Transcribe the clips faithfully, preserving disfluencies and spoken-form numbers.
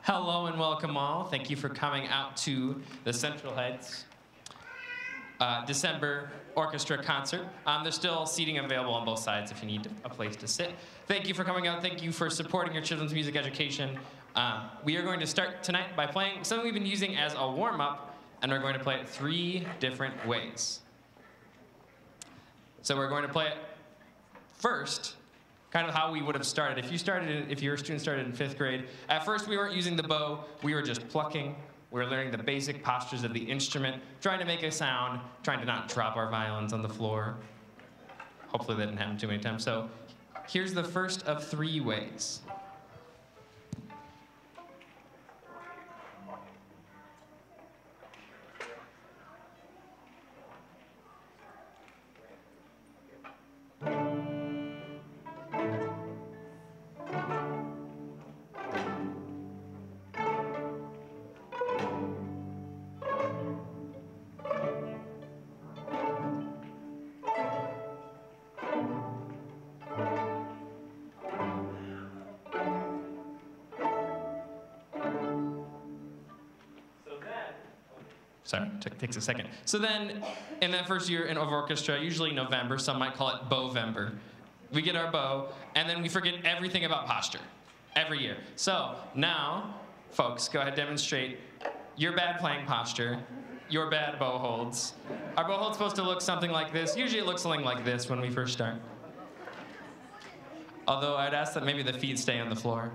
Hello and welcome all. Thank you for coming out to the Central Heights uh, December Orchestra concert. Um, there's still seating available on both sides if you need a place to sit. Thank you for coming out. Thank you for supporting your children's music education. Um, we are going to start tonight by playing something we've been using as a warm-up, and we're going to play it three different ways. So we're going to play it first, kind of how we would have started. If you started, if your student started in fifth grade, at first we weren't using the bow, we were just plucking. We were learning the basic postures of the instrument, trying to make a sound, trying to not drop our violins on the floor. Hopefully that didn't happen too many times. So here's the first of three ways. Sorry, it takes a second. So then, in that first year in of orchestra, usually November, some might call it Bowvember, we get our bow, and then we forget everything about posture, every year. So now, folks, go ahead, demonstrate your bad playing posture, your bad bow holds. Our bow hold's supposed to look something like this. Usually it looks something like this when we first start. Although I'd ask that maybe the feet stay on the floor.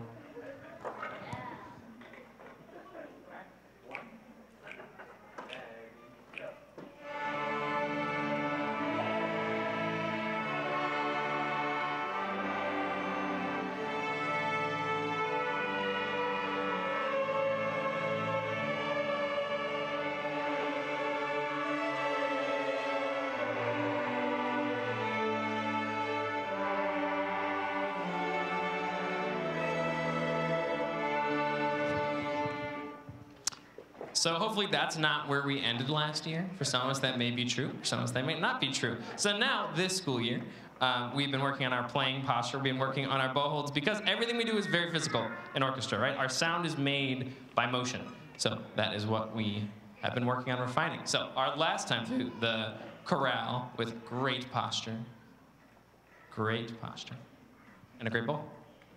So hopefully that's not where we ended last year. For some of us that may be true, for some of us that may not be true. So now, this school year, um, we've been working on our playing posture, we've been working on our bow holds, because everything we do is very physical in orchestra, right? Our sound is made by motion. So that is what we have been working on refining. So our last time through the chorale with great posture, great posture, and a great bow.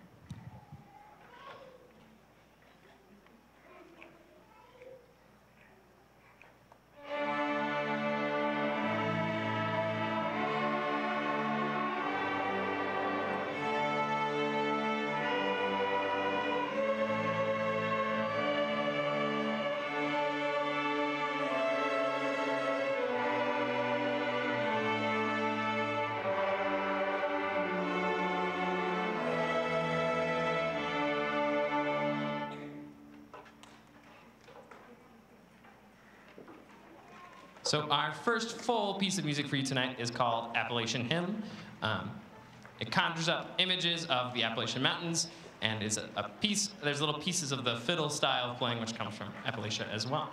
So our first full piece of music for you tonight is called Appalachian Hymn. Um, it conjures up images of the Appalachian Mountains, and is a, a piece, there's little pieces of the fiddle style of playing which comes from Appalachia as well.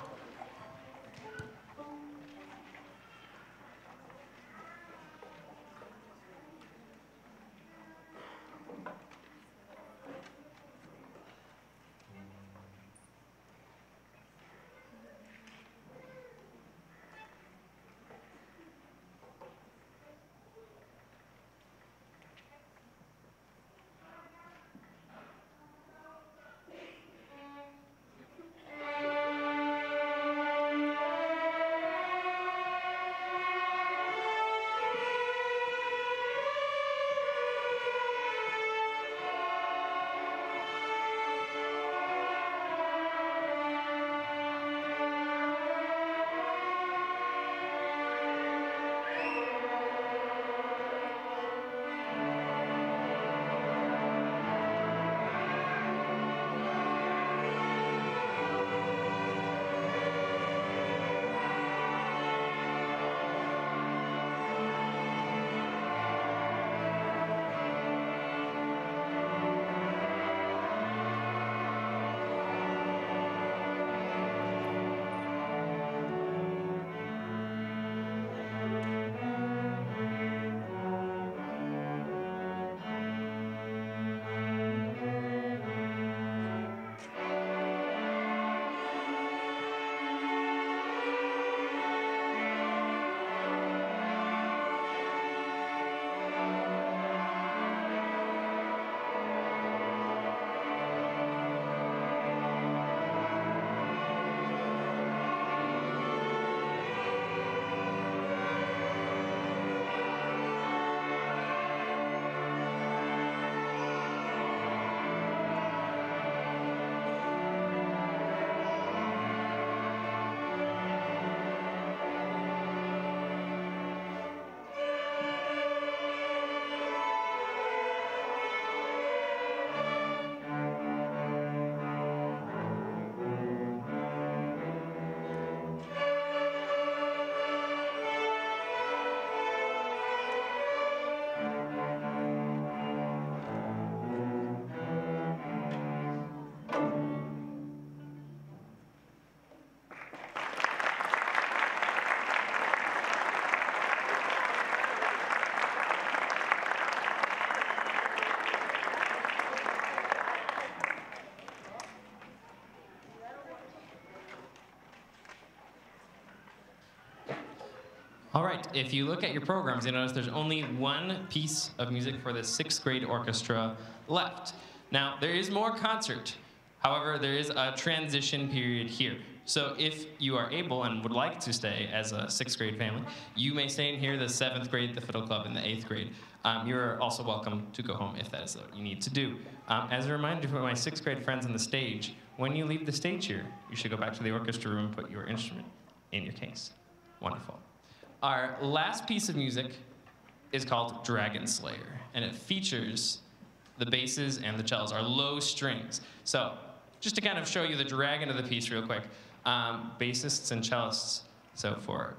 All right, if you look at your programs, you notice there's only one piece of music for the sixth grade orchestra left. Now, there is more concert. However, there is a transition period here. So if you are able and would like to stay as a sixth grade family, you may stay in here the seventh grade, the fiddle club, and the eighth grade. Um, you're also welcome to go home if that is what you need to do. Um, as a reminder for my sixth grade friends on the stage, when you leave the stage here, you should go back to the orchestra room and put your instrument in your case. Wonderful. Our last piece of music is called Dragon Slayer, and it features the basses and the cellos, our low strings. So, just to kind of show you the dragon of the piece real quick, um, bassists and cellists, so for,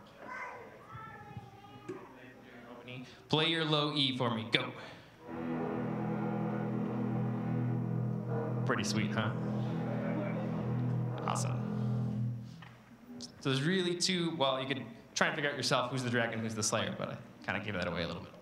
play your low E for me, go. Pretty sweet, huh? Awesome. So there's really two, well, you could try and figure out yourself who's the dragon, who's the slayer, but I kind of gave that away a little bit.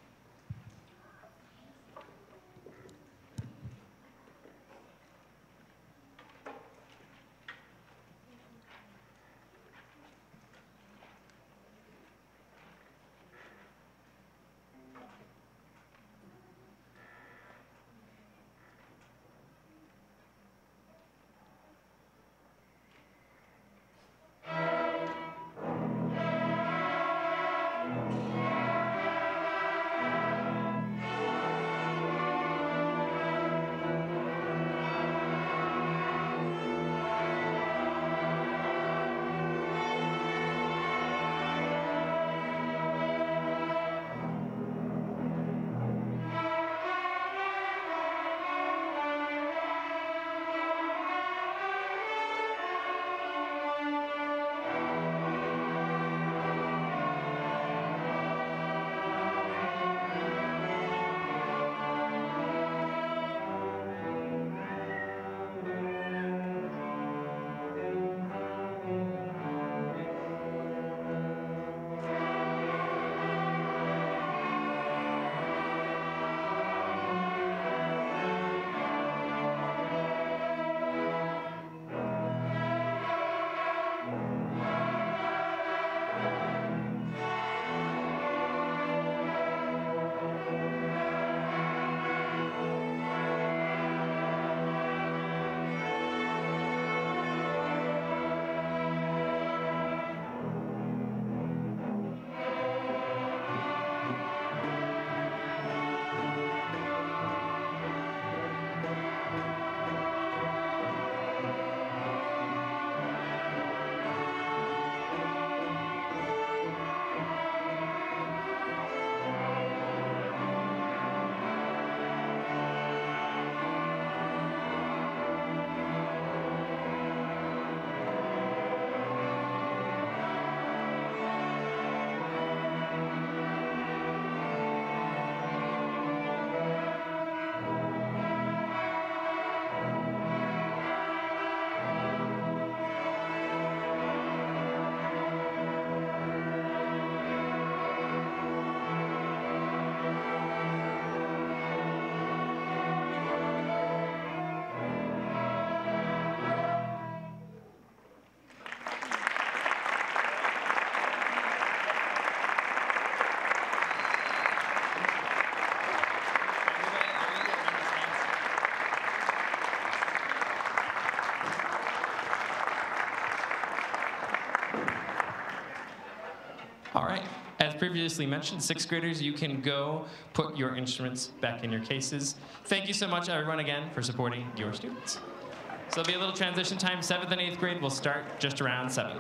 All right. As previously mentioned, sixth graders, you can go put your instruments back in your cases. Thank you so much, everyone, again, for supporting your students. So there'll be a little transition time. Seventh and eighth grade will start just around seven.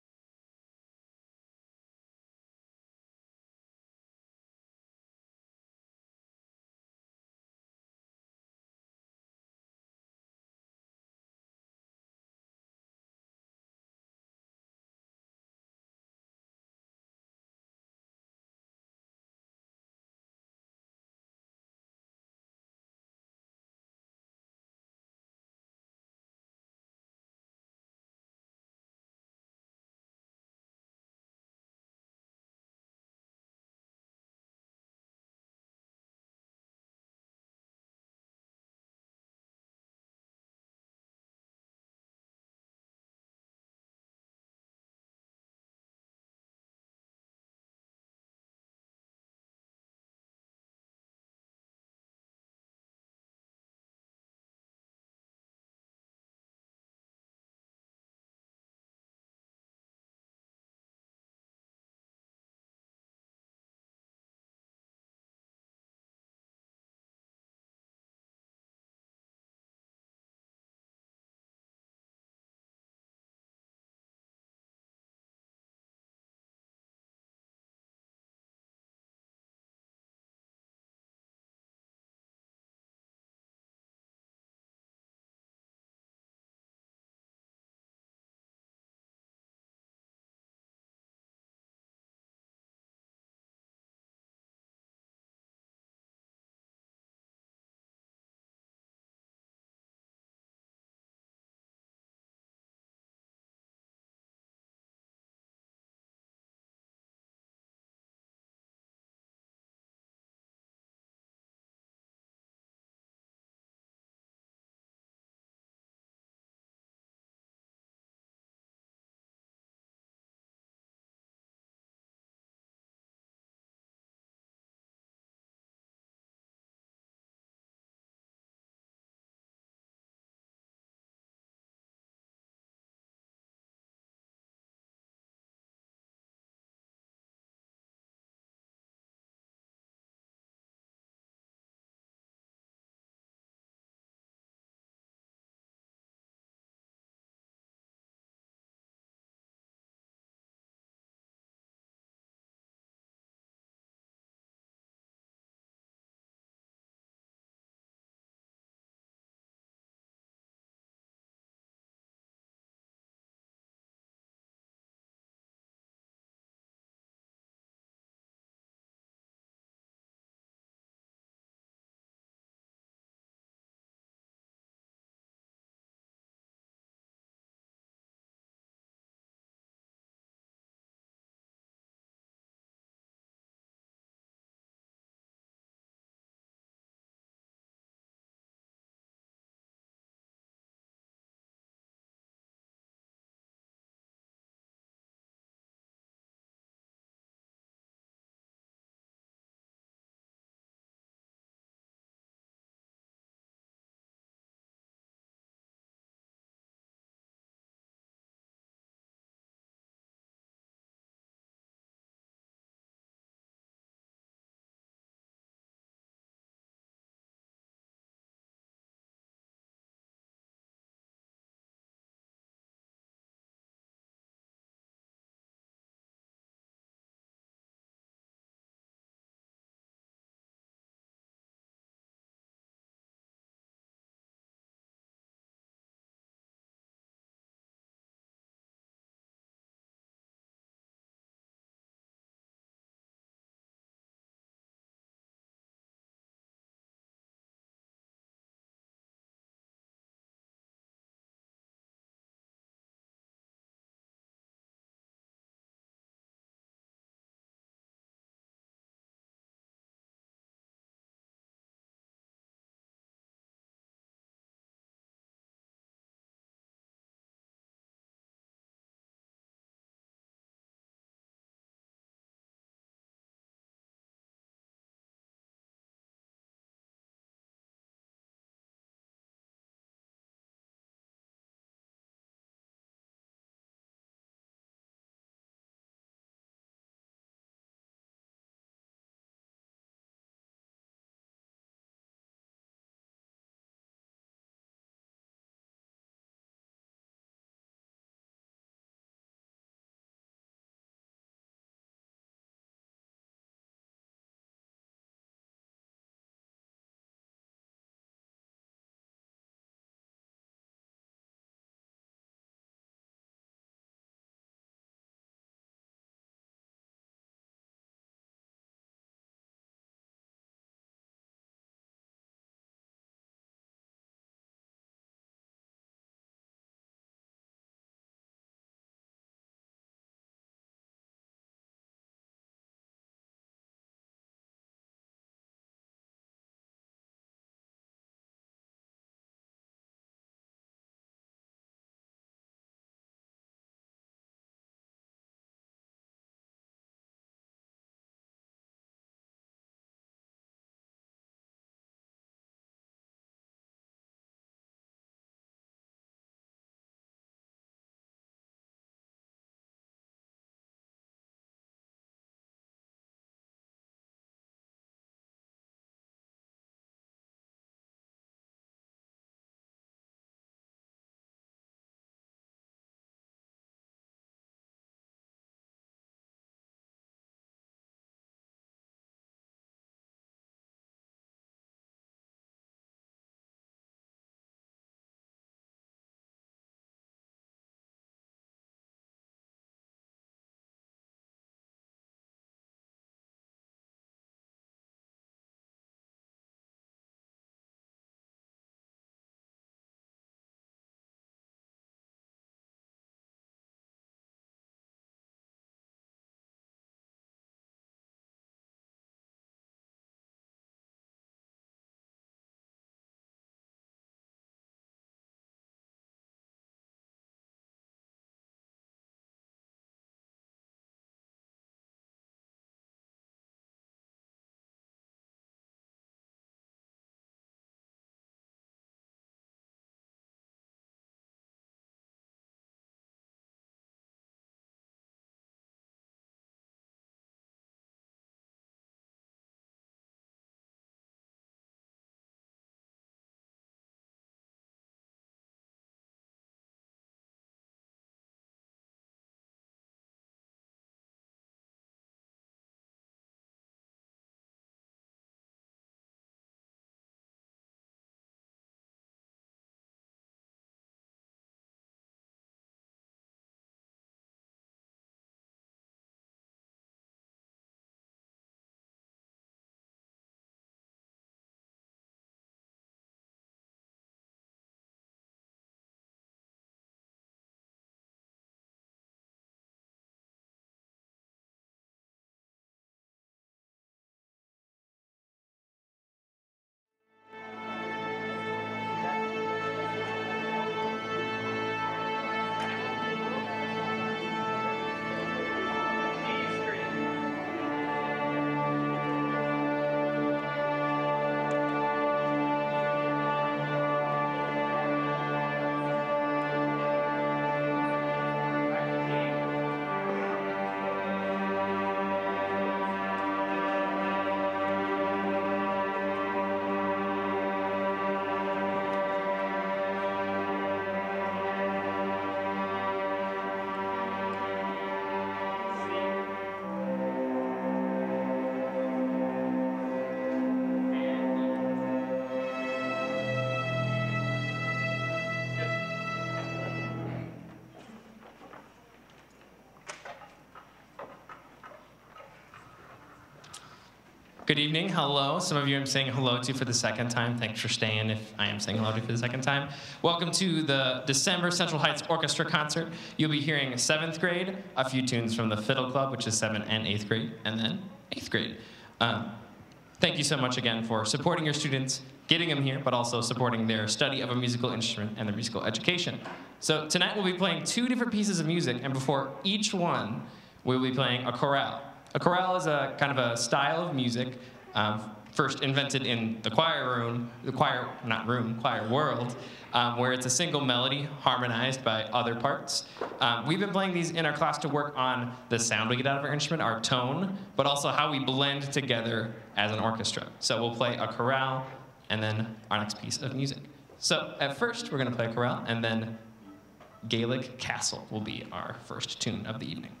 Good evening, hello. Some of you I'm saying hello to for the second time. Thanks for staying if I am saying hello to you for the second time. Welcome to the December Central Heights Orchestra concert. You'll be hearing seventh grade, a few tunes from the Fiddle Club, which is seventh and eighth grade, and then eighth grade. Um, thank you so much again for supporting your students, getting them here, but also supporting their study of a musical instrument and their musical education. So tonight we'll be playing two different pieces of music, and before each one, we'll be playing a chorale. A chorale is a kind of a style of music um, first invented in the choir room, the choir, not room, choir world, um, where it's a single melody harmonized by other parts. Um, we've been playing these in our class to work on the sound we get out of our instrument, our tone, but also how we blend together as an orchestra. So we'll play a chorale and then our next piece of music. So at first, we're gonna play a chorale, and then Gaelic Castle will be our first tune of the evening.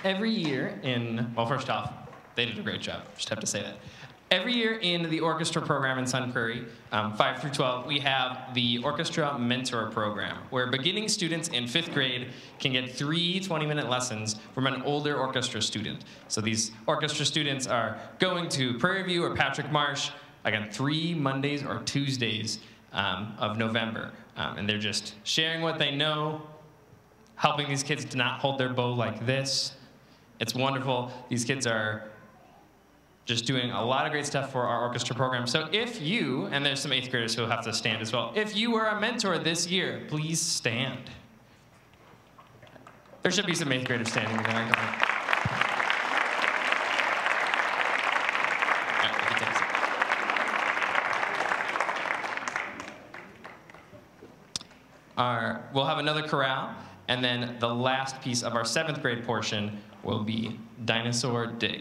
every year in, well, first off, they did a great job, just have to say that. Every year in the orchestra program in Sun Prairie, um, five through twelve, we have the Orchestra Mentor Program, where beginning students in fifth grade can get three twenty-minute lessons from an older orchestra student. So these orchestra students are going to Prairie View or Patrick Marsh, again, three Mondays or Tuesdays um, of November. Um, and they're just sharing what they know, helping these kids to not hold their bow like this. It's wonderful. These kids are just doing a lot of great stuff for our orchestra program. So if you, and there's some eighth graders who will have to stand as well, if you were a mentor this year, please stand. There should be some eighth graders standing there. Our, we'll have another chorale, and then the last piece of our seventh grade portion will be Dinosaur Dig.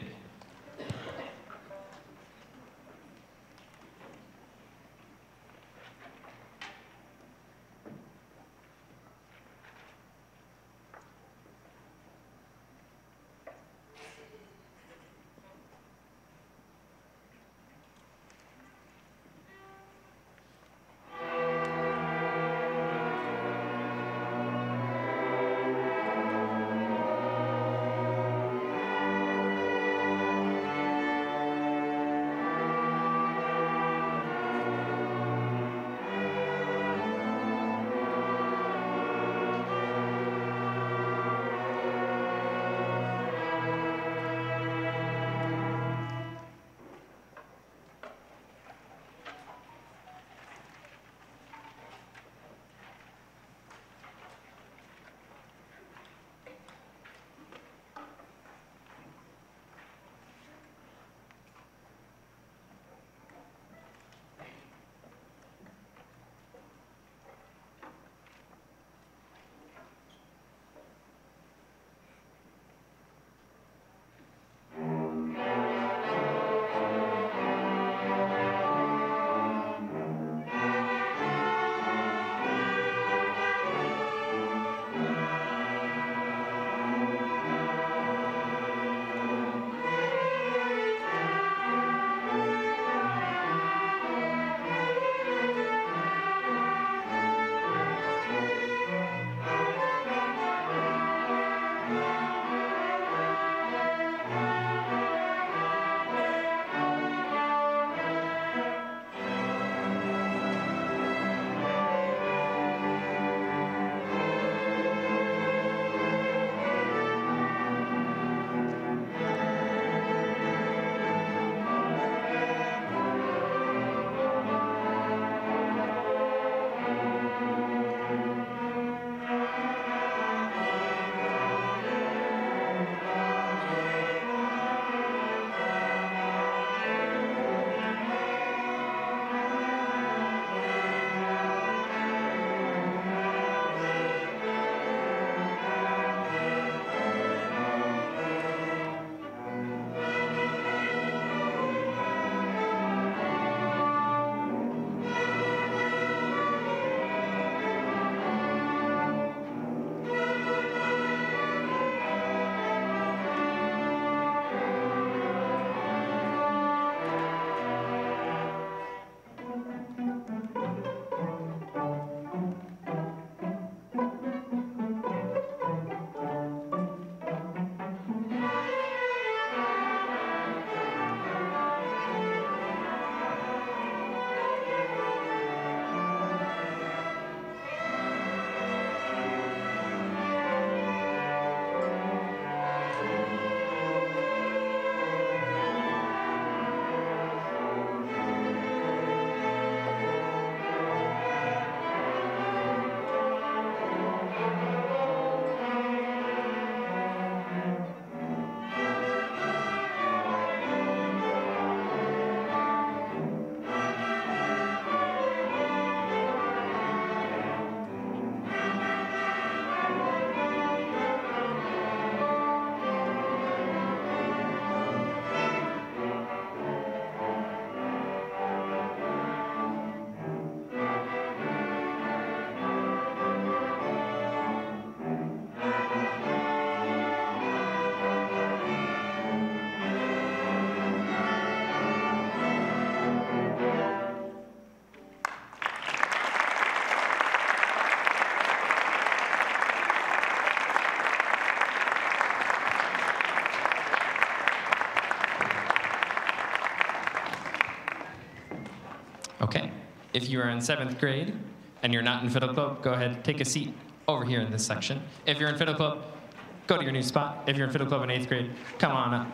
Okay. If you are in seventh grade and you're not in Fiddle Club, go ahead, take a seat over here in this section. If you're in Fiddle Club, go to your new spot. If you're in Fiddle Club in eighth grade, come on up.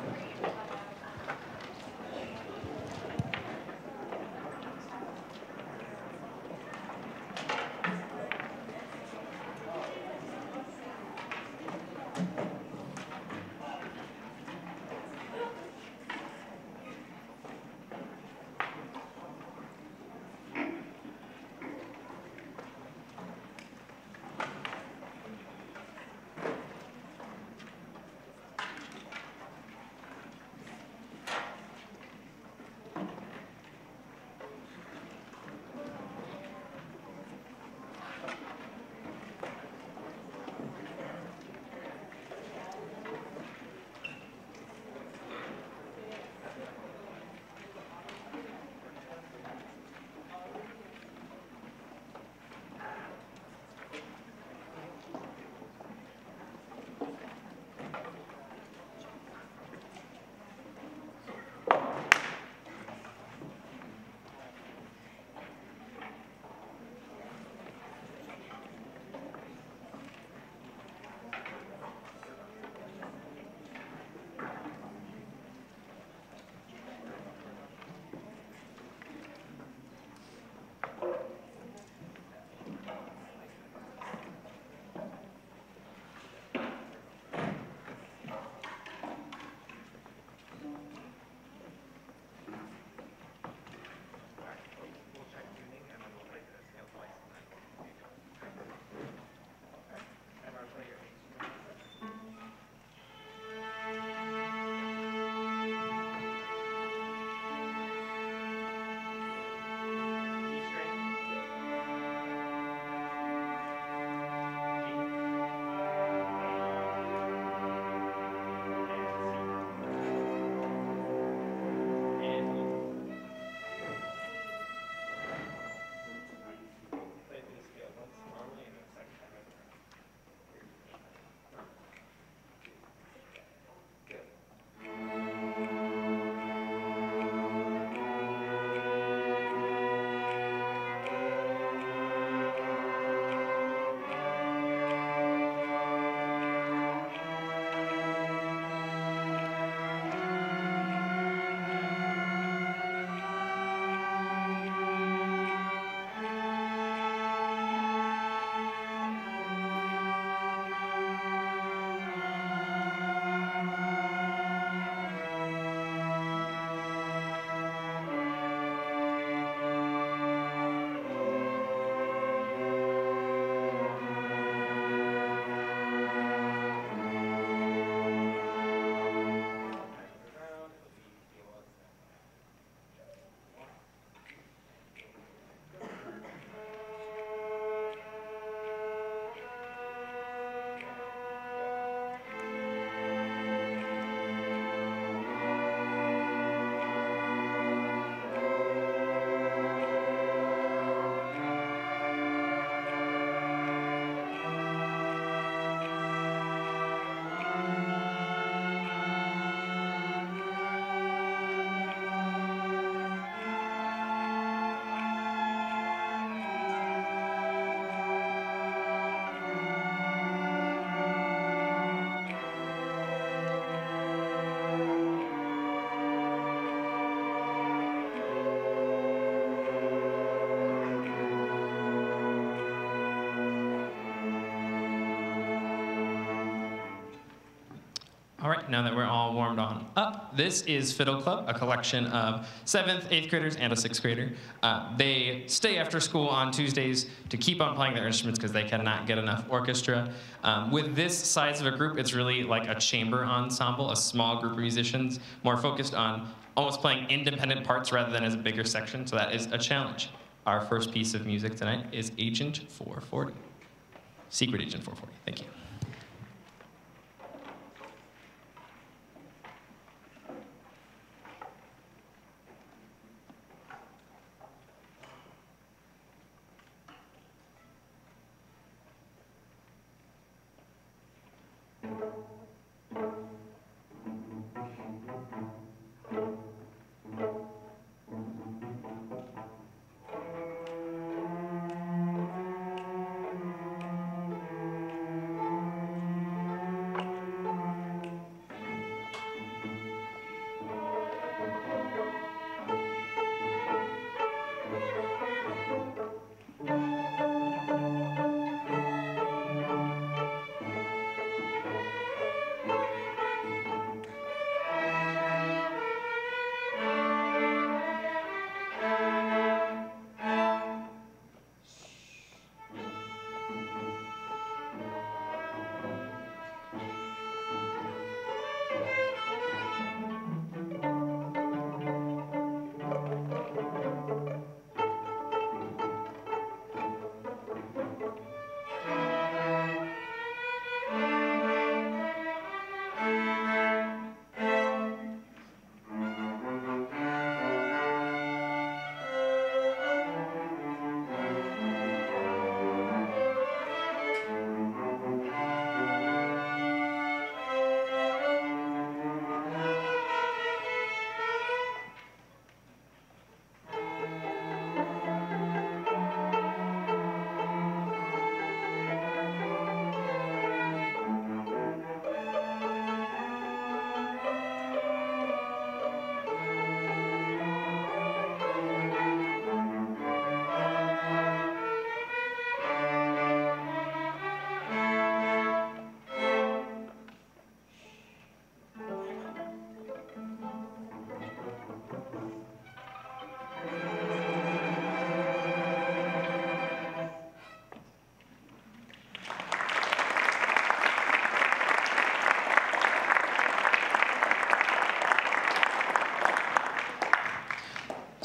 All right, now that we're all warmed on up, this is Fiddle Club, a collection of seventh, eighth graders, and a sixth grader. Uh, they stay after school on Tuesdays to keep on playing their instruments because they cannot get enough orchestra. Um, with this size of a group, it's really like a chamber ensemble, a small group of musicians, more focused on almost playing independent parts rather than as a bigger section, so that is a challenge. Our first piece of music tonight is Agent four forty. Secret Agent four forty, thank you.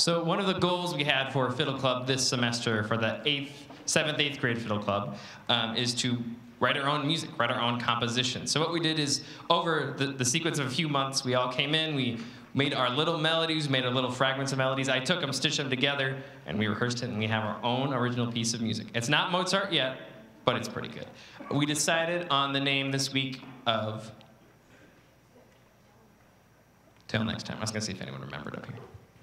So one of the goals we had for Fiddle Club this semester for the eighth, seventh, eighth grade Fiddle Club um, is to write our own music, write our own composition. So what we did is, over the, the sequence of a few months, we all came in, we made our little melodies, made our little fragments of melodies. I took them, stitched them together, and we rehearsed it, and we have our own original piece of music. It's not Mozart yet, but it's pretty good. We decided on the name this week of, till next time. I was gonna see if anyone remembered up here.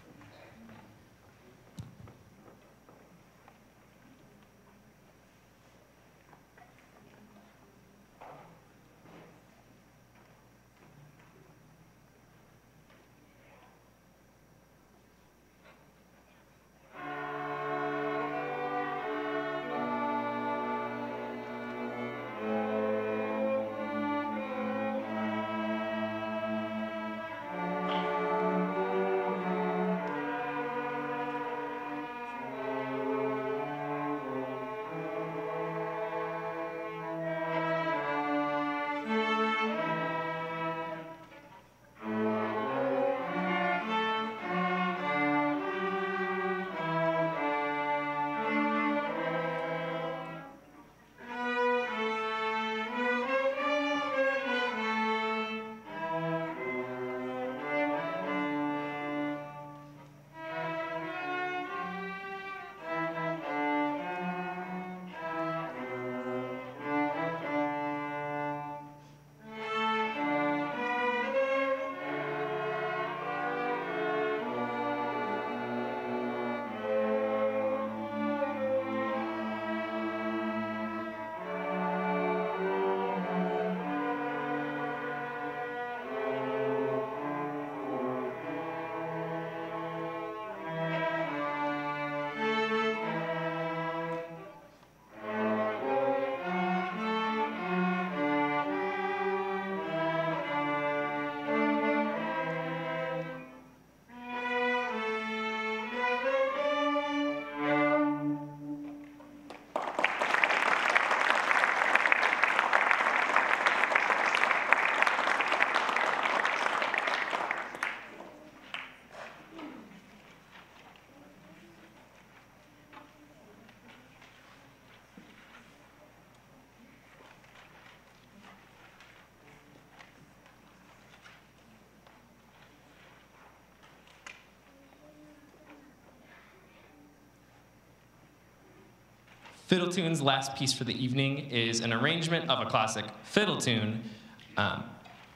Fiddle Tune's last piece for the evening is an arrangement of a classic fiddle tune, um,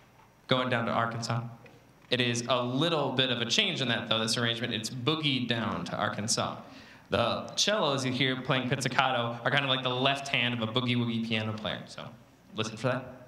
Going Down to Arkansas. It is a little bit of a change in that, though, this arrangement. It's boogied down to Arkansas. The cellos you hear playing pizzicato are kind of like the left hand of a boogie-woogie piano player, so listen for that.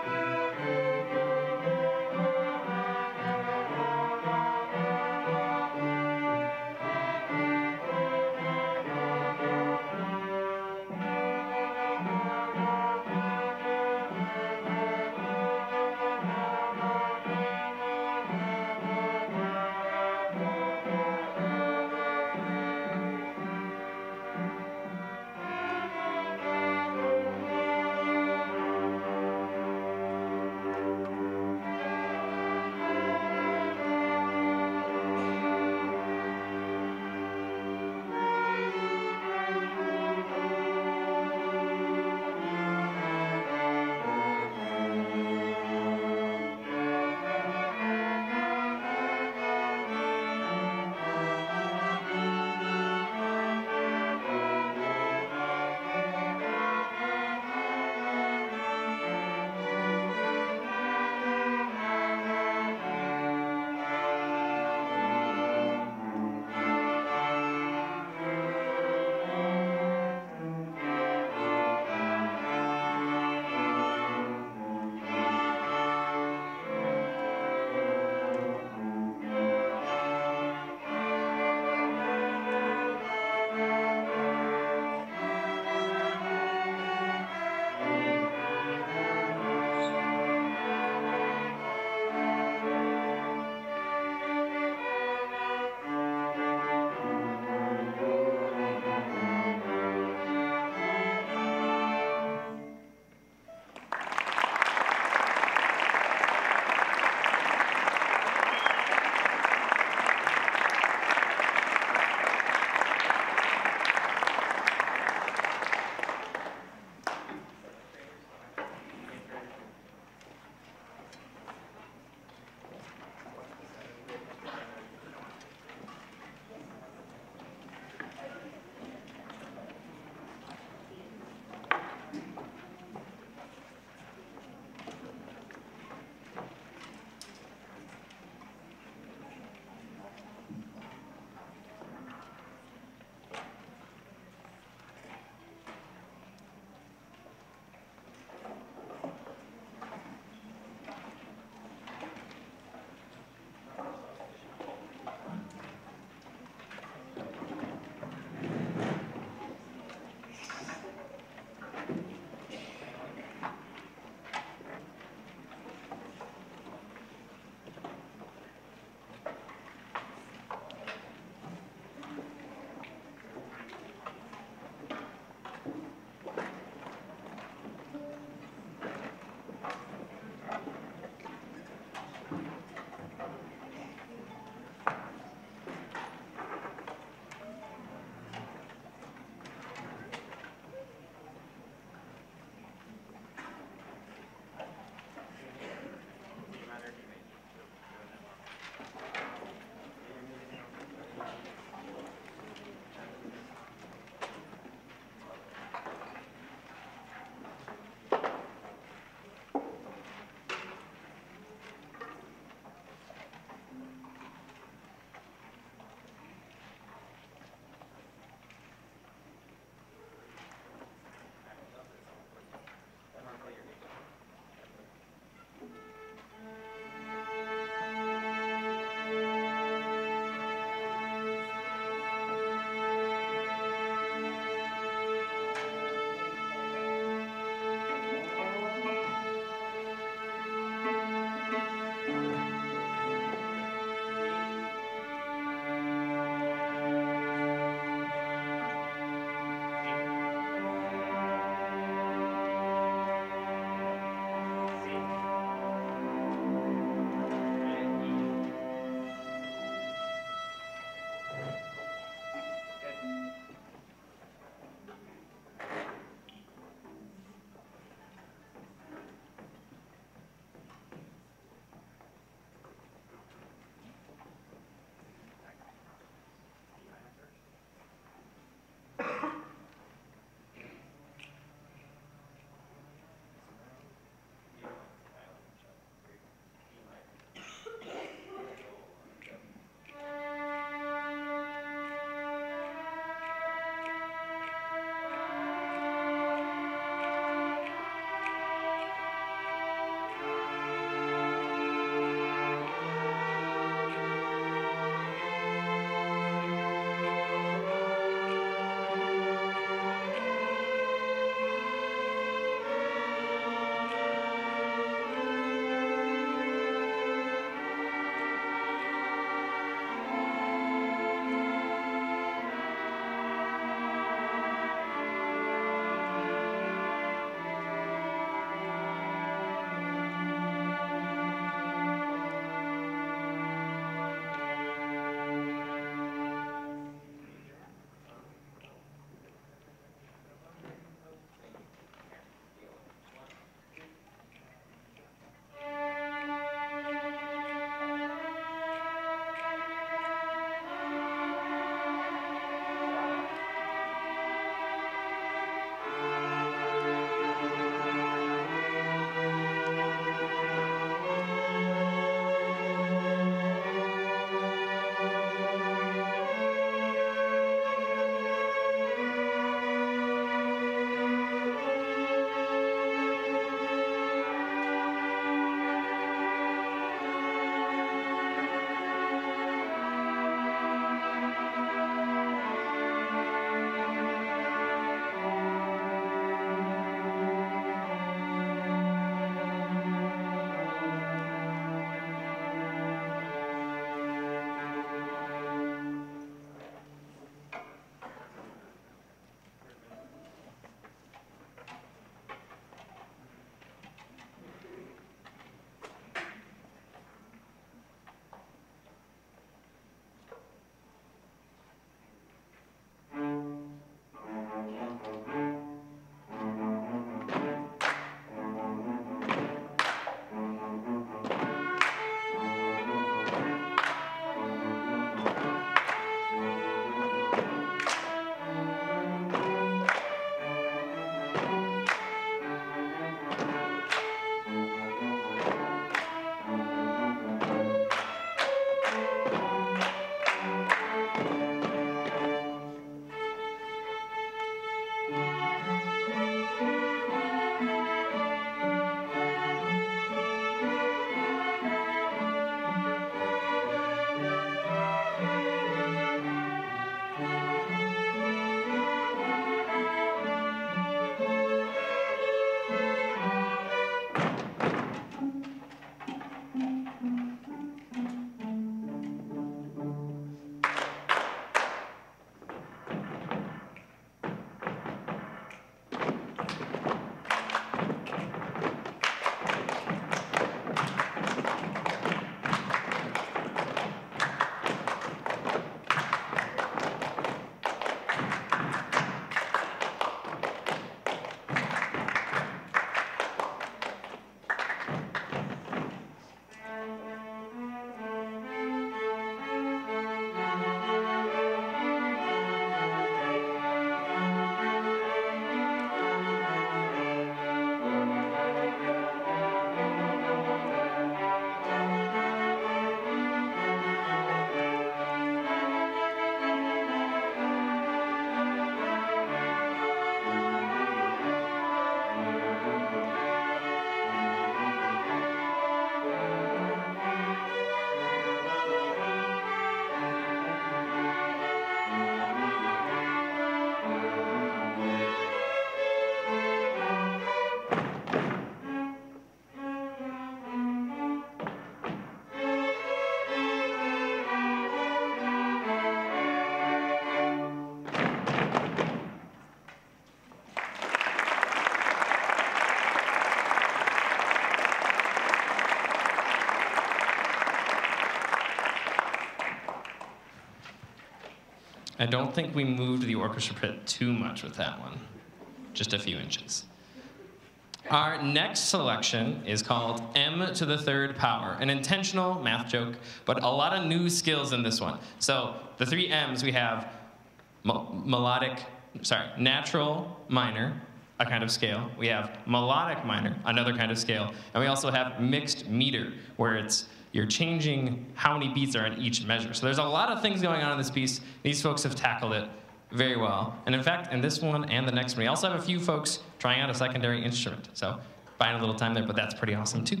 I don't think we moved the orchestra pit too much with that one, just a few inches. Our next selection is called M to the third power, an intentional math joke, but a lot of new skills in this one. So the three M's we have melodic, sorry, natural minor, a kind of scale. We have melodic minor, another kind of scale. And we also have mixed meter, where it's you're changing how many beats are in each measure. So there's a lot of things going on in this piece. These folks have tackled it very well. And in fact, in this one and the next one, we also have a few folks trying out a secondary instrument. So buying a little time there, but that's pretty awesome too.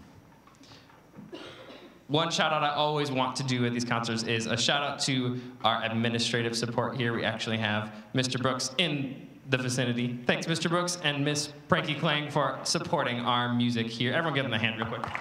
One shout out I always want to do at these concerts is a shout out to our administrative support here. We actually have Mister Brooks in the vicinity. Thanks, Mister Brooks and Miss Frankie Klang for supporting our music here. Everyone give them a hand real quick.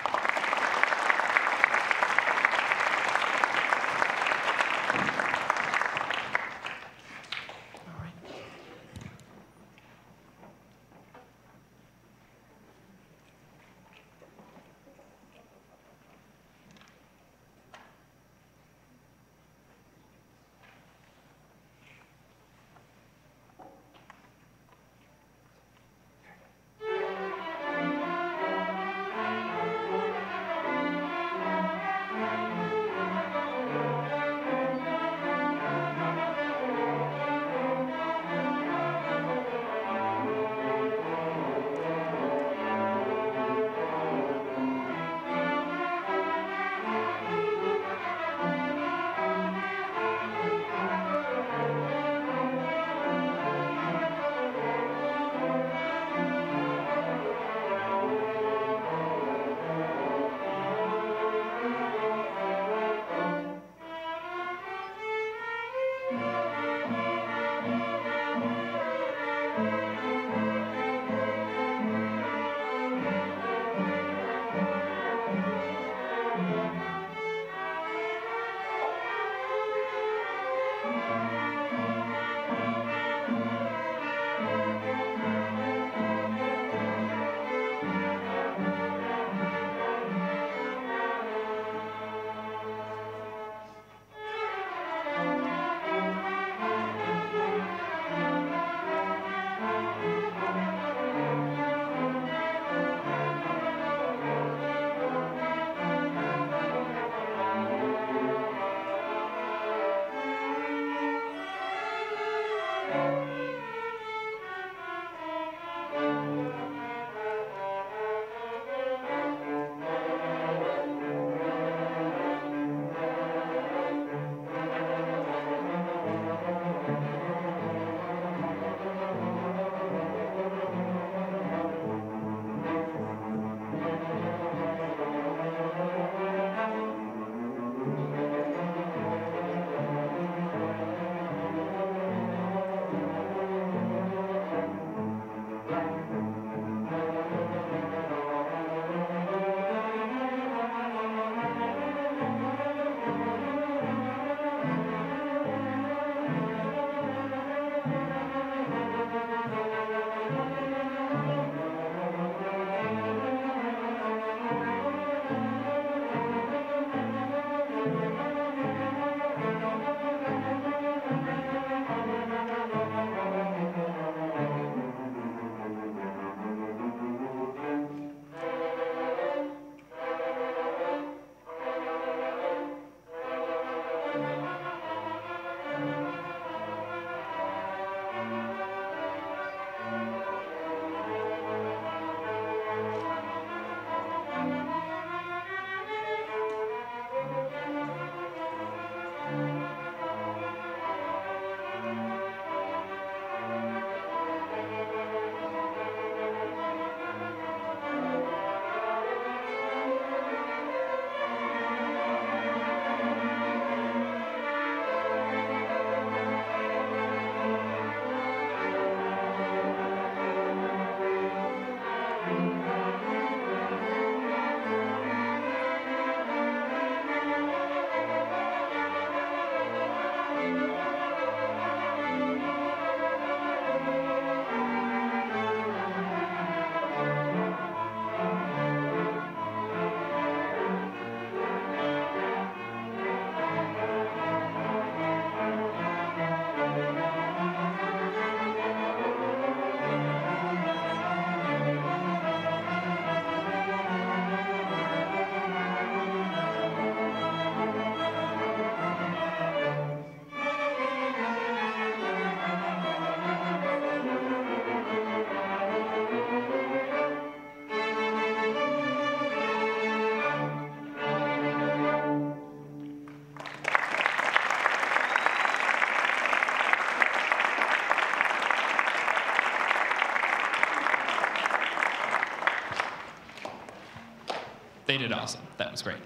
they did awesome. That was great.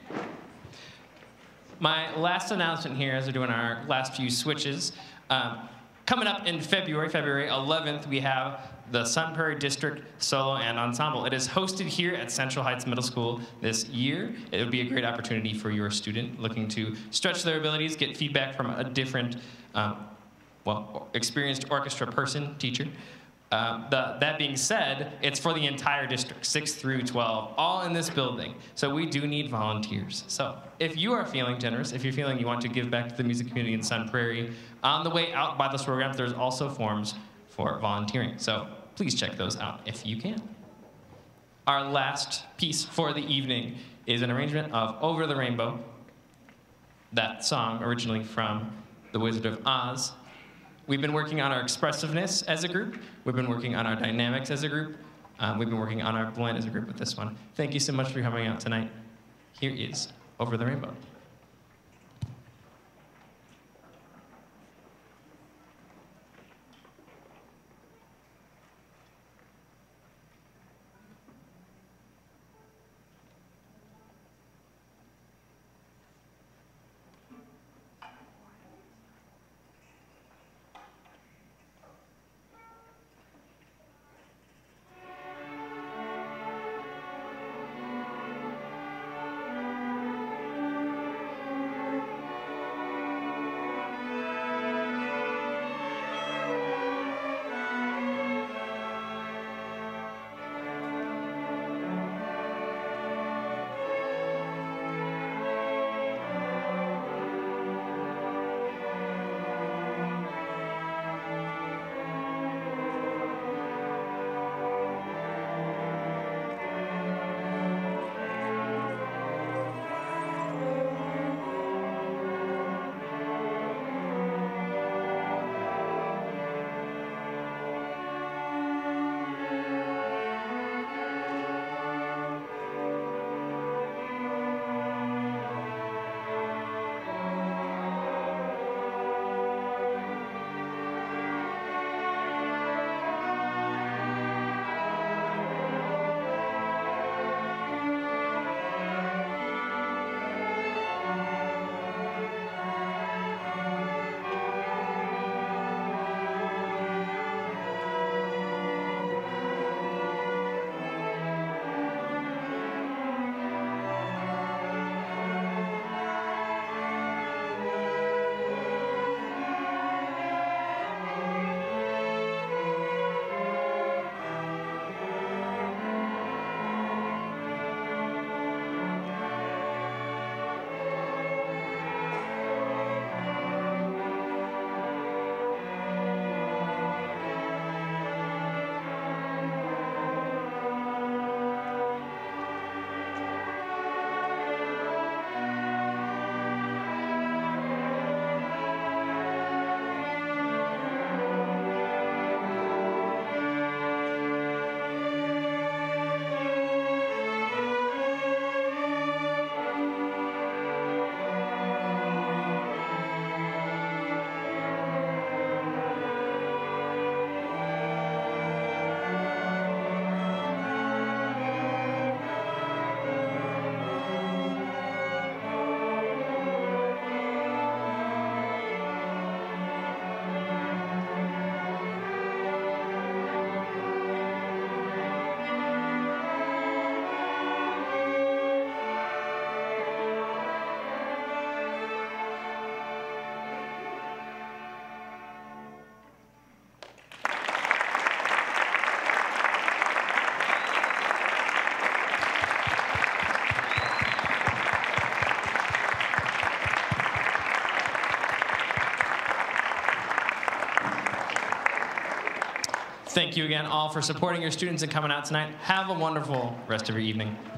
My last announcement here, as we're doing our last few switches, um, coming up in February, February eleventh, we have the Sun Prairie District Solo and Ensemble. It is hosted here at Central Heights Middle School this year. It would be a great opportunity for your student looking to stretch their abilities, get feedback from a different, um, well, experienced orchestra person, teacher. Um, the, that being said, it's for the entire district, six through twelve, all in this building. So we do need volunteers. So if you are feeling generous, if you're feeling you want to give back to the music community in Sun Prairie, on the way out by this program, there's also forms for volunteering. So please check those out if you can. Our last piece for the evening is an arrangement of Over the Rainbow, that song originally from The Wizard of Oz. We've been working on our expressiveness as a group. We've been working on our dynamics as a group. Um, we've been working on our blend as a group with this one. Thank you so much for coming out tonight. Here is Over the Rainbow. Thank you again all for supporting your students and coming out tonight. Have a wonderful rest of your evening.